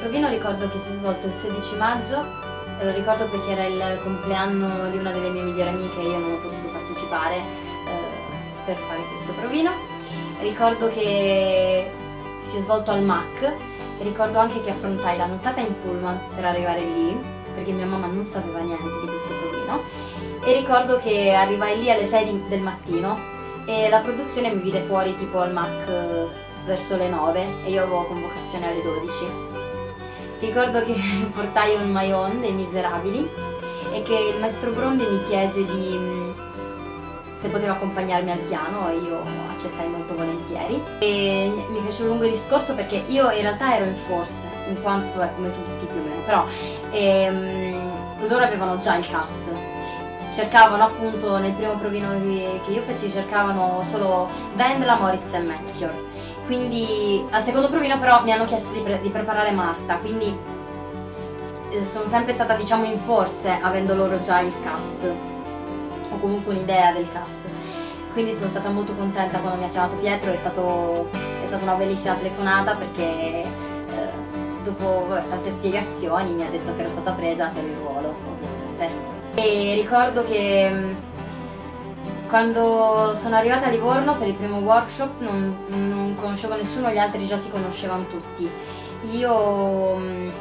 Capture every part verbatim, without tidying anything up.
provino ricordo che si è svolto il sedici maggio, e lo ricordo perché era il compleanno di una delle mie migliori amiche e io non ho potuto partecipare eh, per fare questo provino. Ricordo che si è svolto al M A C e ricordo anche che affrontai la nottata in pullman per arrivare lì, perché mia mamma non sapeva niente di questo provino, e ricordo che arrivai lì alle sei del mattino e la produzione mi vide fuori tipo al M A C verso le nove e io avevo convocazione alle dodici. Ricordo che portai un maillot dei Miserabili e che il maestro Brondi mi chiese di, se poteva accompagnarmi al piano e io accettai molto volentieri. E mi fece un lungo discorso perché io in realtà ero in forze, in quanto è come tutti più o meno, però ehm, loro avevano già il cast. Cercavano appunto, nel primo provino che io feci, cercavano solo Wendla, Moritz e Melchior. Quindi al secondo provino però mi hanno chiesto di, pre di preparare Marta, quindi eh, sono sempre stata diciamo in forze avendo loro già il cast, o comunque un'idea del cast. Quindi sono stata molto contenta quando mi ha chiamato Pietro, è, stato, è stata una bellissima telefonata perché eh, dopo vabbè, tante spiegazioni mi ha detto che ero stata presa per il ruolo, ovviamente. E ricordo che quando sono arrivata a Livorno per il primo workshop non, non conoscevo nessuno, gli altri già si conoscevano tutti. Io,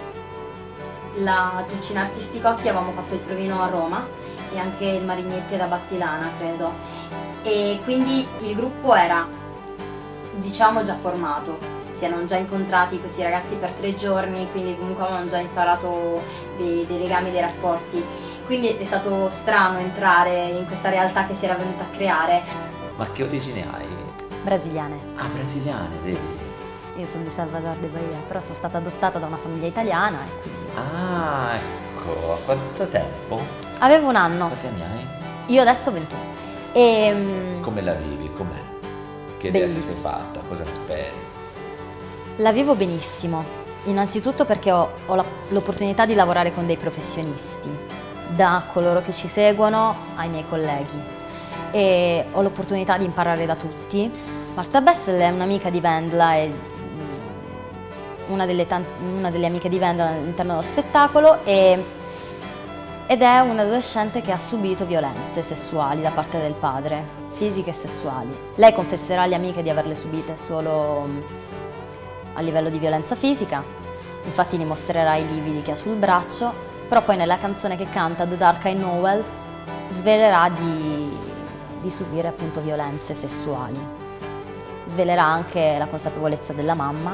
la Tulcina Artisticotti, avevamo fatto il provino a Roma e anche il Marignetti da Battilana, credo. E quindi il gruppo era, diciamo, già formato. Si erano già incontrati questi ragazzi per tre giorni, quindi comunque avevano già instaurato dei, dei legami, dei rapporti. Quindi è stato strano entrare in questa realtà che si era venuta a creare. Ma che origini hai? Brasiliane. Ah, brasiliane, vedi? Io sono di Salvador de Bahia, però sono stata adottata da una famiglia italiana e quindi... Ah, ecco, a quanto tempo? Avevo un anno. Quanti anni hai? Io adesso ho ventuno. E... Come la vivi? Com'è? Che idea ti sei fatta? Cosa speri? La vivo benissimo, innanzitutto perché ho, ho l'opportunità di lavorare con dei professionisti, da coloro che ci seguono ai miei colleghi, e ho l'opportunità di imparare da tutti. Marta Bessel è un'amica di Wendla, è una delle, una delle amiche di Wendla all'interno dello spettacolo e, ed è un adolescente che ha subito violenze sessuali da parte del padre, fisiche e sessuali. Lei confesserà alle amiche di averle subite solo a livello di violenza fisica, infatti dimostrerà i lividi che ha sul braccio, però poi nella canzone che canta, The Dark I Know Well, svelerà di, di subire appunto violenze sessuali. Svelerà anche la consapevolezza della mamma,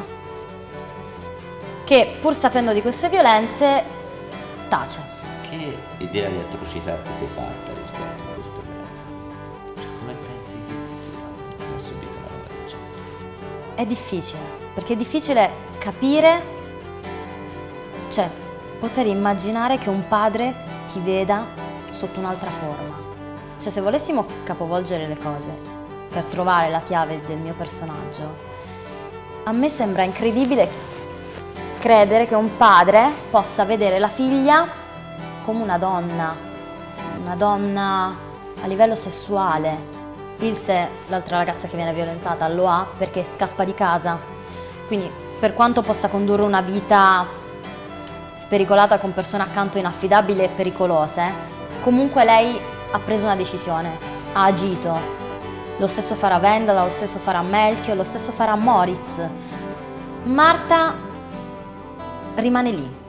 che pur sapendo di queste violenze tace. Che idea di atrocità ti sei fatta rispetto a questa violenza? Cioè, come pensi che stia chi ha subito una roba del genere? È difficile, perché è difficile capire, cioè poter immaginare che un padre ti veda sotto un'altra forma. Cioè, se volessimo capovolgere le cose per trovare la chiave del mio personaggio, a me sembra incredibile credere che un padre possa vedere la figlia come una donna, una donna a livello sessuale. Ilse, l'altra ragazza che viene violentata, lo ha perché scappa di casa. Quindi, per quanto possa condurre una vita spericolata con persone accanto inaffidabili e pericolose, comunque lei ha preso una decisione, ha agito. Lo stesso farà Wendla, lo stesso farà Melchior, lo stesso farà Moritz. Marta rimane lì.